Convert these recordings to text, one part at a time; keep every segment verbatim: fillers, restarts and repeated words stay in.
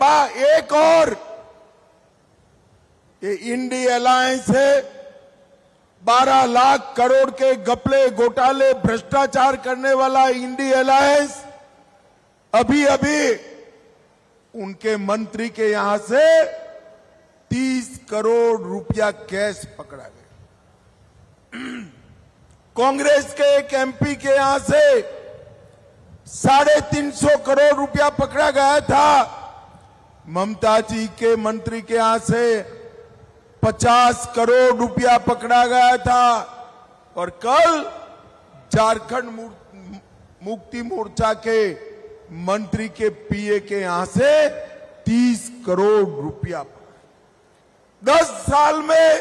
बा, एक और ये इंडी अलायंस है, बारह लाख करोड़ के घपले घोटाले भ्रष्टाचार करने वाला इंडी अलायंस अभी अभी उनके मंत्री के यहां से तीस करोड़ रुपया कैश पकड़ा गया। कांग्रेस के एक एमपी के यहां से साढ़े तीन सौ करोड़ रुपया पकड़ा गया था। ममता जी के मंत्री के यहां से पचास करोड़ रुपया पकड़ा गया था। और कल झारखंड मुक्ति मोर्चा के मंत्री के पीए के यहां से तीस करोड़ रुपया पकड़ा। दस साल में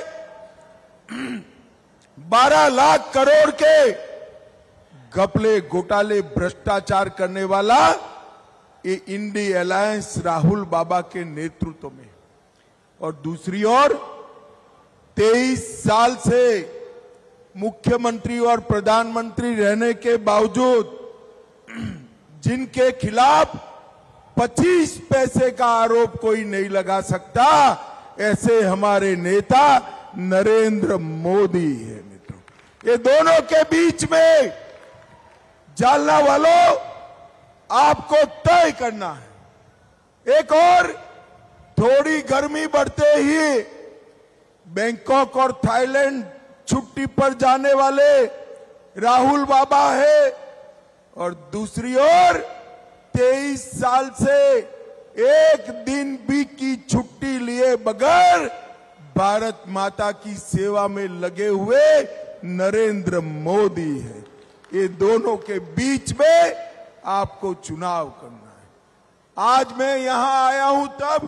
बारह लाख करोड़ के घपले घोटाले भ्रष्टाचार करने वाला ये इंडी अलायंस राहुल बाबा के नेतृत्व में। और दूसरी ओर तेईस साल से मुख्यमंत्री और प्रधानमंत्री रहने के बावजूद जिनके खिलाफ पच्चीस पैसे का आरोप कोई नहीं लगा सकता, ऐसे हमारे नेता नरेंद्र मोदी है। मित्रों, ये दोनों के बीच में जालना वालों आपको तय करना है। एक और थोड़ी गर्मी बढ़ते ही बैंकॉक और थाईलैंड छुट्टी पर जाने वाले राहुल बाबा है, और दूसरी ओर तेईस साल से एक दिन भी की छुट्टी लिए बगैर भारत माता की सेवा में लगे हुए नरेंद्र मोदी है। ये दोनों के बीच में आपको चुनाव करना है। आज मैं यहां आया हूं तब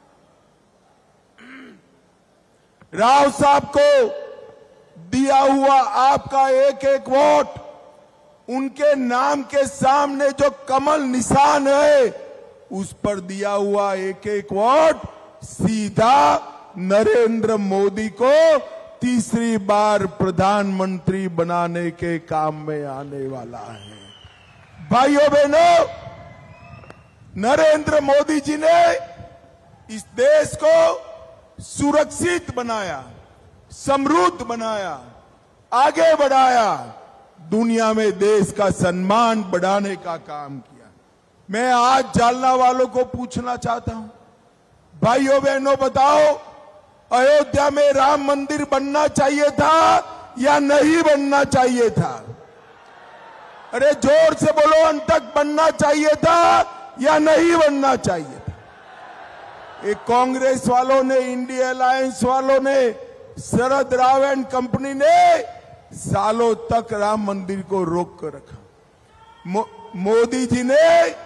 राव साहब को दिया हुआ आपका एक एक वोट, उनके नाम के सामने जो कमल निशान है उस पर दिया हुआ एक एक वोट सीधा नरेंद्र मोदी को तीसरी बार प्रधानमंत्री बनाने के काम में आने वाला है। भाइयों बहनों, नरेंद्र मोदी जी ने इस देश को सुरक्षित बनाया, समृद्ध बनाया, आगे बढ़ाया, दुनिया में देश का सम्मान बढ़ाने का काम किया। मैं आज जालना वालों को पूछना चाहता हूं, भाइयों बहनों बताओ, अयोध्या में राम मंदिर बनना चाहिए था या नहीं बनना चाहिए था? अरे जोर से बोलो, अंतक बनना चाहिए था या नहीं बनना चाहिए था? एक कांग्रेस वालों ने, इंडिया अलायंस वालों ने, शरद राव एंड कंपनी ने सालों तक राम मंदिर को रोक कर रखा। मो, मोदी जी ने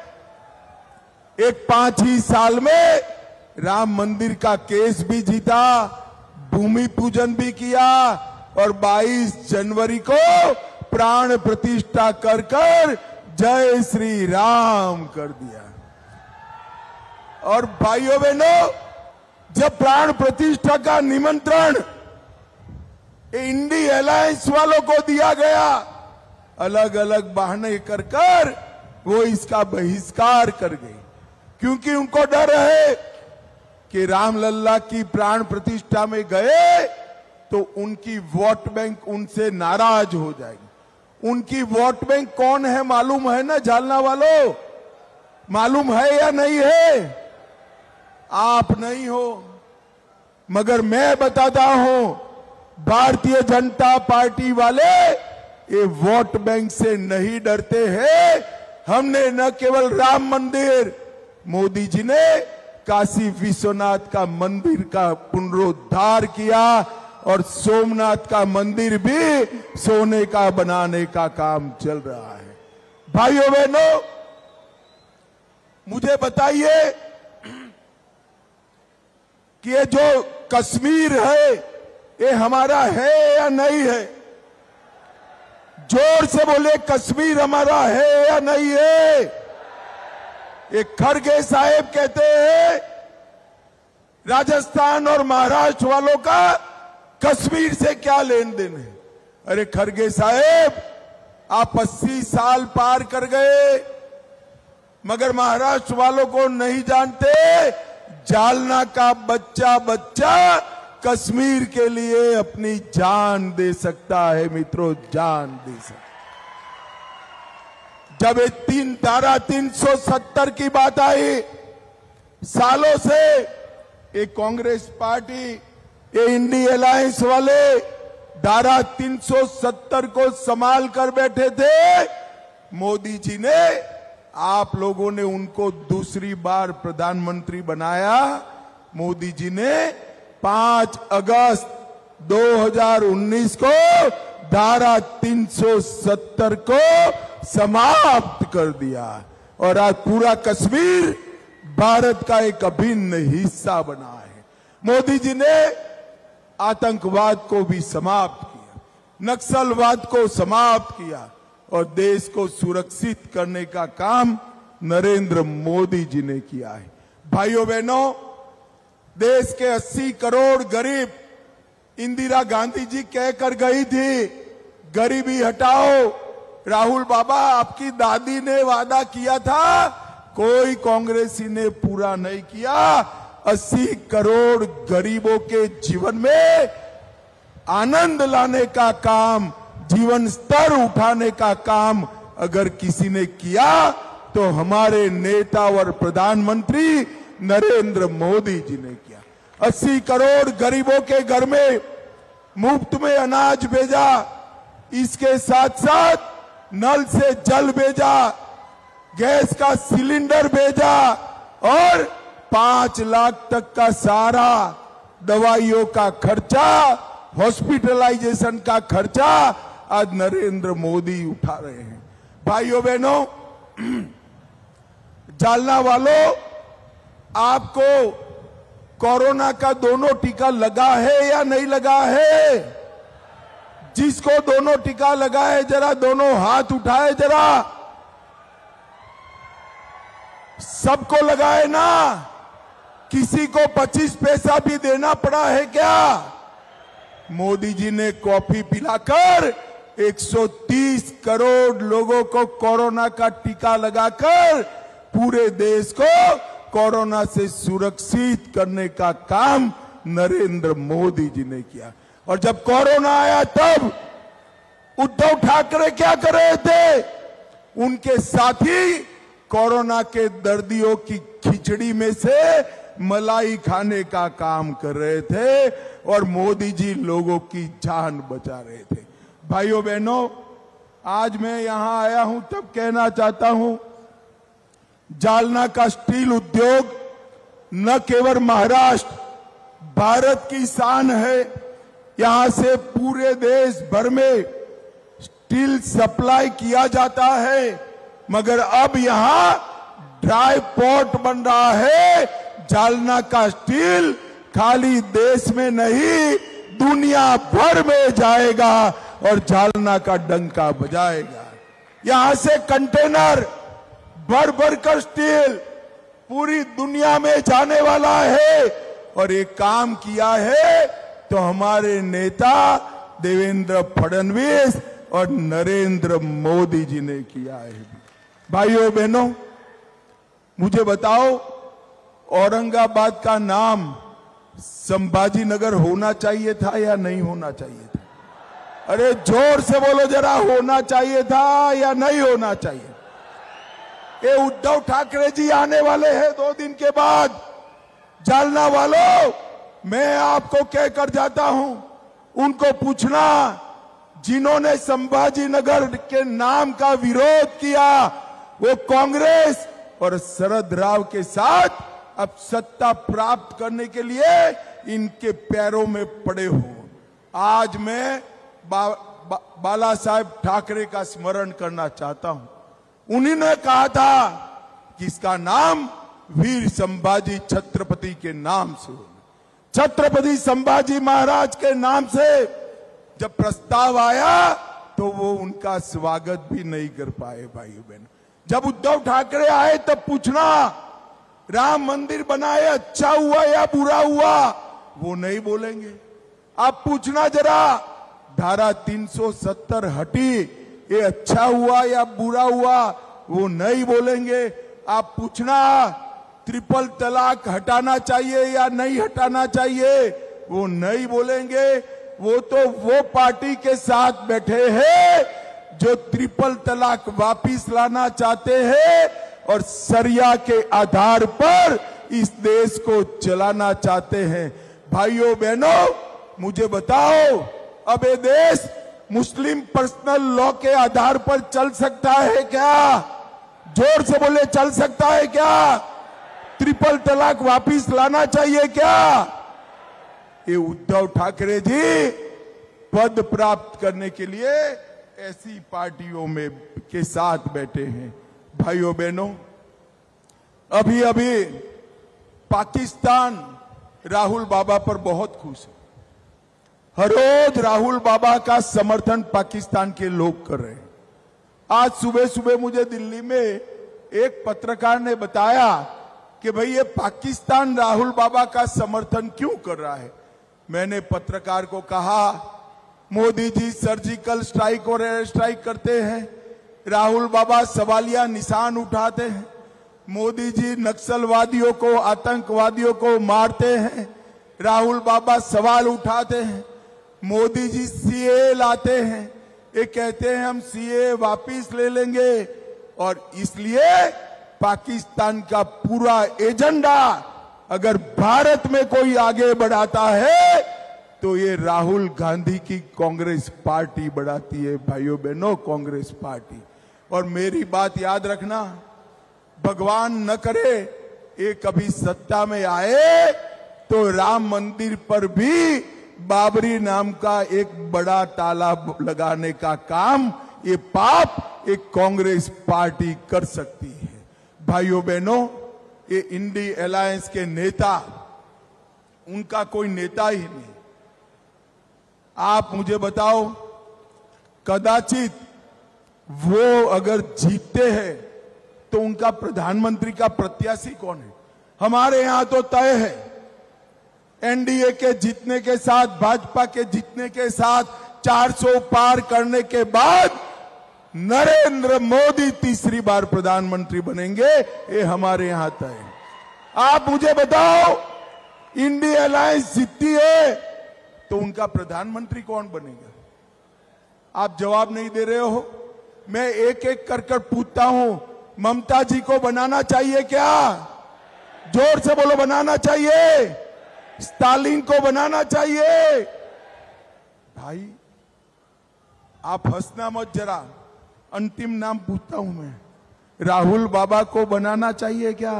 एक पांच ही साल में राम मंदिर का केस भी जीता, भूमि पूजन भी किया और बाईस जनवरी को प्राण प्रतिष्ठा कर कर जय श्री राम कर दिया। और भाइयों बहनों, जब प्राण प्रतिष्ठा का निमंत्रण इंडी अलायंस वालों को दिया गया, अलग अलग बहाने कर कर वो इसका बहिष्कार कर गए, क्योंकि उनको डर है कि रामलल्ला की प्राण प्रतिष्ठा में गए तो उनकी वोट बैंक उनसे नाराज हो जाएगी। उनकी वोट बैंक कौन है मालूम है ना जालना वालों? मालूम है या नहीं है? आप नहीं हो, मगर मैं बताता हूं, भारतीय जनता पार्टी वाले ये वोट बैंक से नहीं डरते हैं। हमने न केवल राम मंदिर, मोदी जी ने काशी विश्वनाथ का मंदिर का पुनरुद्धार किया और सोमनाथ का मंदिर भी सोने का बनाने का काम चल रहा है। भाइयों बहनों, मुझे बताइए कि ये जो कश्मीर है ये हमारा है या नहीं है? जोर से बोले, कश्मीर हमारा है या नहीं है? एक खड़गे साहब कहते हैं राजस्थान और महाराष्ट्र वालों का कश्मीर से क्या लेन देन है? अरे खड़गे साहब, आप अस्सी साल पार कर गए, मगर महाराष्ट्र वालों को नहीं जानते, जालना का बच्चा बच्चा कश्मीर के लिए अपनी जान दे सकता है मित्रों, जान दे सकता। जब ये तीन धारा तीन सौ सत्तर की बात आई, सालों से ये कांग्रेस पार्टी, ये इंडी अलायंस वाले धारा तीन सौ सत्तर को संभाल कर बैठे थे। मोदी जी ने, आप लोगों ने उनको दूसरी बार प्रधानमंत्री बनाया। मोदी जी ने पांच अगस्त दो हज़ार उन्नीस को धारा तीन सौ सत्तर को समाप्त कर दिया और आज पूरा कश्मीर भारत का एक अभिन्न हिस्सा बना है। मोदी जी ने आतंकवाद को भी समाप्त किया, नक्सलवाद को समाप्त किया और देश को सुरक्षित करने का काम नरेंद्र मोदी जी ने किया है। भाइयों बहनों, देश के अस्सी करोड़ गरीब, इंदिरा गांधी जी कहकर गई थी गरीबी हटाओ। राहुल बाबा, आपकी दादी ने वादा किया था, कोई कांग्रेसी ने पूरा नहीं किया। अस्सी करोड़ गरीबों के जीवन में आनंद लाने का काम, जीवन स्तर उठाने का काम अगर किसी ने किया तो हमारे नेता और प्रधानमंत्री नरेंद्र मोदी जी ने किया। अस्सी करोड़ गरीबों के घर में मुफ्त में अनाज भेजा, इसके साथ साथ नल से जल भेजा, गैस का सिलेंडर भेजा और पांच लाख तक का सारा दवाइयों का खर्चा, हॉस्पिटलाइजेशन का खर्चा आज नरेंद्र मोदी उठा रहे हैं। भाइयों बहनों, जालना वालों, आपको कोरोना का दोनों टीका लगा है या नहीं लगा है? जिसको दोनों टीका लगा है जरा दोनों हाथ उठाए जरा। सबको लगा है ना? किसी को पच्चीस पैसा भी देना पड़ा है क्या? मोदी जी ने कॉफी पिलाकर एक सौ तीस करोड़ लोगों को कोरोना का टीका लगाकर पूरे देश को कोरोना से सुरक्षित करने का काम नरेंद्र मोदी जी ने किया। और जब कोरोना आया तब उद्धव ठाकरे क्या कर रहे थे? उनके साथी कोरोना के दर्दियों की खिचड़ी में से मलाई खाने का काम कर रहे थे और मोदी जी लोगों की जान बचा रहे थे। भाइयों बहनों, आज मैं यहां आया हूं तब कहना चाहता हूं, जालना का स्टील उद्योग न केवल महाराष्ट्र, भारत की शान है। यहां से पूरे देश भर में स्टील सप्लाई किया जाता है, मगर अब यहां ड्राई पोर्ट बन रहा है। जालना का स्टील खाली देश में नहीं, दुनिया भर में जाएगा और जालना का डंका बजाएगा। यहां से कंटेनर भर भर कर स्टील पूरी दुनिया में जाने वाला है और ये काम किया है तो हमारे नेता देवेंद्र फडणवीस और नरेंद्र मोदी जी ने किया है। भाइयों बहनों, मुझे बताओ, औरंगाबाद का नाम संभाजी नगर होना चाहिए था या नहीं होना चाहिए था? अरे जोर से बोलो जरा, होना चाहिए था या नहीं होना चाहिए? ये उद्धव ठाकरे जी आने वाले हैं दो दिन के बाद। जालना वालों, मैं आपको कहकर जाता हूं, उनको पूछना जिन्होंने संभाजी नगर के नाम का विरोध किया वो कांग्रेस और शरद राव के साथ अब सत्ता प्राप्त करने के लिए इनके पैरों में पड़े हो। आज मैं बा, बा, बाला साहेब ठाकरे का स्मरण करना चाहता हूं। उन्होंने कहा था कि इसका नाम वीर संभाजी छत्रपति के नाम से हो। छत्रपति संभाजी महाराज के नाम से जब प्रस्ताव आया तो वो उनका स्वागत भी नहीं कर पाए। भाइयों बहनों, जब उद्धव ठाकरे आए तब पूछना राम मंदिर बनाए अच्छा हुआ या बुरा हुआ, वो नहीं बोलेंगे। आप पूछना जरा धारा तीन सौ सत्तर हटी, ये अच्छा हुआ या बुरा हुआ, वो नहीं बोलेंगे। आप पूछना ट्रिपल तलाक हटाना चाहिए या नहीं हटाना चाहिए, वो नहीं बोलेंगे। वो तो वो पार्टी के साथ बैठे हैं जो ट्रिपल तलाक वापिस लाना चाहते हैं और सरिया के आधार पर इस देश को चलाना चाहते हैं। भाइयों बहनों, मुझे बताओ, अब ये देश मुस्लिम पर्सनल लॉ के आधार पर चल सकता है क्या? जोर से बोले, चल सकता है क्या? ट्रिपल तलाक वापिस लाना चाहिए क्या? ये उद्धव ठाकरे जी पद प्राप्त करने के लिए ऐसी पार्टियों में के साथ बैठे हैं। भाइयों बहनों, अभी अभी पाकिस्तान राहुल बाबा पर बहुत खुश है। हर रोज राहुल बाबा का समर्थन पाकिस्तान के लोग कर रहे हैं। आज सुबह सुबह मुझे दिल्ली में एक पत्रकार ने बताया कि भाई ये पाकिस्तान राहुल बाबा का समर्थन क्यों कर रहा है। मैंने पत्रकार को कहा, मोदी जी सर्जिकल स्ट्राइक और एयर स्ट्राइक करते हैं, राहुल बाबा सवालिया निशान उठाते हैं, मोदी जी नक्सलवादियों को, आतंकवादियों को मारते हैं, राहुल बाबा सवाल उठाते हैं, मोदी जी सीए लाते हैं, ये कहते हैं हम सीए वापिस ले लेंगे। और इसलिए पाकिस्तान का पूरा एजेंडा अगर भारत में कोई आगे बढ़ाता है तो ये राहुल गांधी की कांग्रेस पार्टी बढ़ाती है। भाइयों बहनों, कांग्रेस पार्टी। और मेरी बात याद रखना, भगवान न करे ये कभी सत्ता में आए तो राम मंदिर पर भी बाबरी नाम का एक बड़ा ताला लगाने का काम, ये पाप एक कांग्रेस पार्टी कर सकती है। भाइयों बहनों, ये इंडी अलायंस के नेता, उनका कोई नेता ही नहीं। आप मुझे बताओ, कदाचित वो अगर जीतते हैं तो उनका प्रधानमंत्री का प्रत्याशी कौन है? हमारे यहां तो तय है, एनडीए के जीतने के साथ, भाजपा के जीतने के साथ चार सौ पार करने के बाद नरेंद्र मोदी तीसरी बार प्रधानमंत्री बनेंगे, ये हमारे यहां तय है। आप मुझे बताओ, इंडिया अलायंस जीतती है तो उनका प्रधानमंत्री कौन बनेगा? आप जवाब नहीं दे रहे हो। मैं एक एक कर कर पूछता हूं, ममता जी को बनाना चाहिए क्या? जोर से बोलो, बनाना चाहिए? स्टालिन को बनाना चाहिए? भाई आप हंसना मत जरा, अंतिम नाम पूछता हूं मैं, राहुल बाबा को बनाना चाहिए क्या?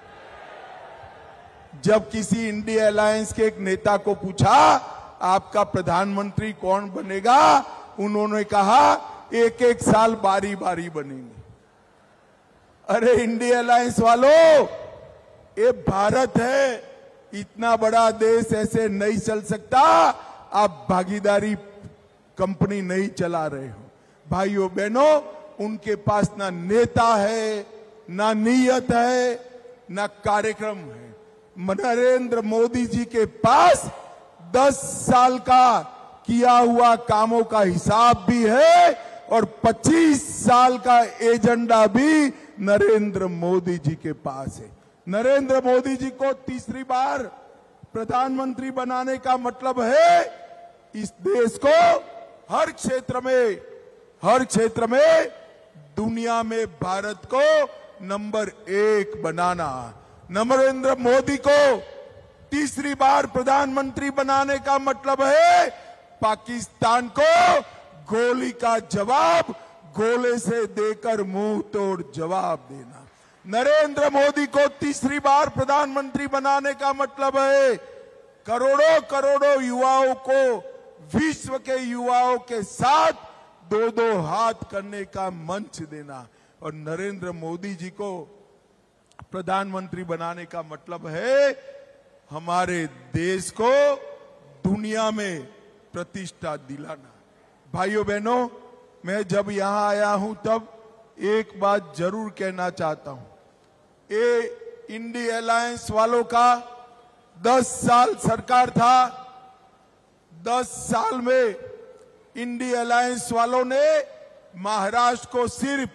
जब किसी इंडिया अलायंस के एक नेता को पूछा आपका प्रधानमंत्री कौन बनेगा, उन्होंने कहा एक एक साल बारी बारी बनेंगे। अरे इंडिया अलायंस वालों, ये भारत है, इतना बड़ा देश ऐसे नहीं चल सकता। आप भागीदारी कंपनी नहीं चला रहे हो। भाइयों बहनों, उनके पास ना नेता है, ना नीयत है, ना कार्यक्रम है। नरेंद्र मोदी जी के पास दस साल का किया हुआ कामों का हिसाब भी है और पच्चीस साल का एजेंडा भी नरेंद्र मोदी जी के पास है। नरेंद्र मोदी जी को तीसरी बार प्रधानमंत्री बनाने का मतलब है इस देश को हर क्षेत्र में हर क्षेत्र में दुनिया में भारत को नंबर एक बनाना। नरेंद्र मोदी को तीसरी बार प्रधानमंत्री बनाने का मतलब है पाकिस्तान को गोली का जवाब गोले से देकर मुंह तोड़ जवाब देना। नरेंद्र मोदी को तीसरी बार प्रधानमंत्री बनाने का मतलब है करोड़ों करोड़ों युवाओं को विश्व के युवाओं के साथ दो दो हाथ करने का मंच देना। और नरेंद्र मोदी जी को प्रधानमंत्री बनाने का मतलब है हमारे देश को दुनिया में प्रतिष्ठा दिलाना। भाइयों बहनों, मैं जब यहां आया हूं तब एक बात जरूर कहना चाहता हूं, ये इंडिया अलायंस वालों का दस साल सरकार था। दस साल में इंडिया अलायंस वालों ने महाराष्ट्र को सिर्फ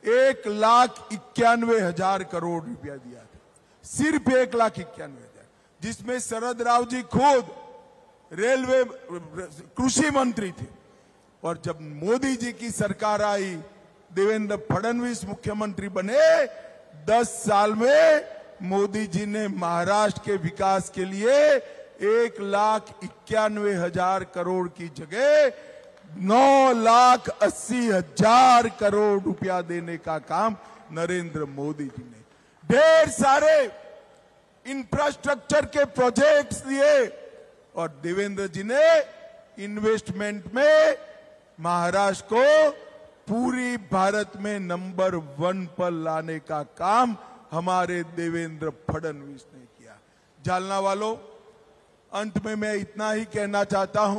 एक लाख इक्यानवे हजार करोड़ रुपया दिया था, सिर्फ एक लाख इक्यानवे हजार, जिसमें शरद राव जी खुद रेलवे कृषि मंत्री थे। और जब मोदी जी की सरकार आई, देवेंद्र फडणवीस मुख्यमंत्री बने, दस साल में मोदी जी ने महाराष्ट्र के विकास के लिए एक लाख इक्यानवे हजार करोड़ की जगह नौ लाख अस्सी हजार करोड़ रुपया देने का काम नरेंद्र मोदी जी ने, ढेर सारे इंफ्रास्ट्रक्चर के प्रोजेक्ट्स दिए। और देवेंद्र जी ने इन्वेस्टमेंट में महाराष्ट्र को पूरी भारत में नंबर वन पर लाने का काम हमारे देवेंद्र फडणवीस ने किया। जालना वालों, अंत में मैं इतना ही कहना चाहता हूं,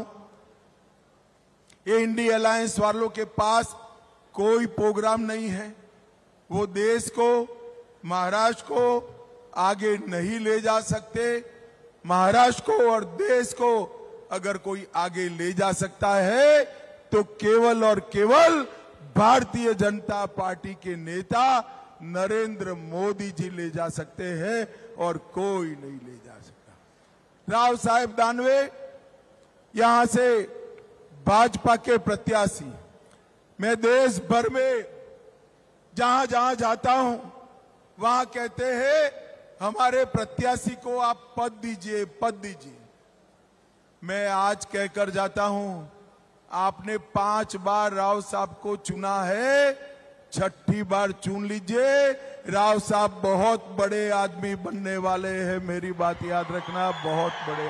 ये इंडी अलायंस वालों के पास कोई प्रोग्राम नहीं है। वो देश को, महाराष्ट्र को आगे नहीं ले जा सकते। महाराष्ट्र को और देश को अगर कोई आगे ले जा सकता है तो केवल और केवल भारतीय जनता पार्टी के नेता नरेंद्र मोदी जी ले जा सकते हैं और कोई नहीं ले जा सकता। राव साहेब दानवे यहां से भाजपा के प्रत्याशी, मैं देश भर में जहां जहां जाता हूं वहां कहते हैं हमारे प्रत्याशी को आप पद दीजिए, पद दीजिए। मैं आज कहकर जाता हूं, आपने पांच बार राव साहब को चुना है, छठी बार चुन लीजिए। राव साहब बहुत बड़े आदमी बनने वाले हैं, मेरी बात याद रखना, बहुत बड़े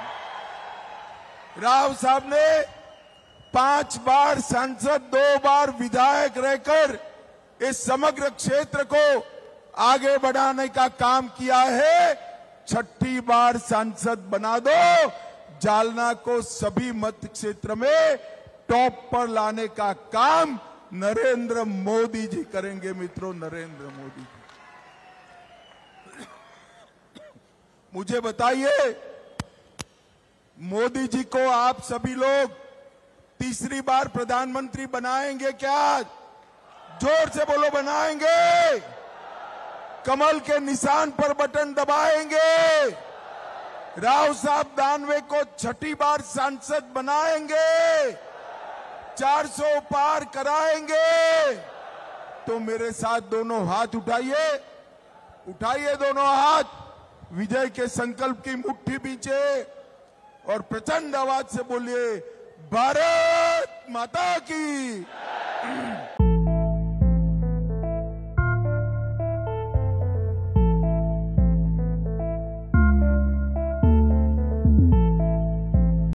आदमी। राव साहब ने पांच बार सांसद, दो बार विधायक रहकर इस समग्र क्षेत्र को आगे बढ़ाने का काम किया है। छठी बार सांसद बना दो, जालना को सभी मत क्षेत्र में टॉप पर लाने का काम नरेंद्र मोदी जी करेंगे। मित्रों, नरेंद्र मोदी जी, मुझे बताइए, मोदी जी को आप सभी लोग तीसरी बार प्रधानमंत्री बनाएंगे क्या? जोर से बोलो, बनाएंगे? कमल के निशान पर बटन दबाएंगे? राव साहब दानवे को छठी बार सांसद बनाएंगे? चार सौ पार कराएंगे? तो मेरे साथ दोनों हाथ उठाइए, उठाइए दोनों हाथ, विजय के संकल्प की मुट्ठी पीछे और प्रचंड आवाज से बोलिए, भारत माता की।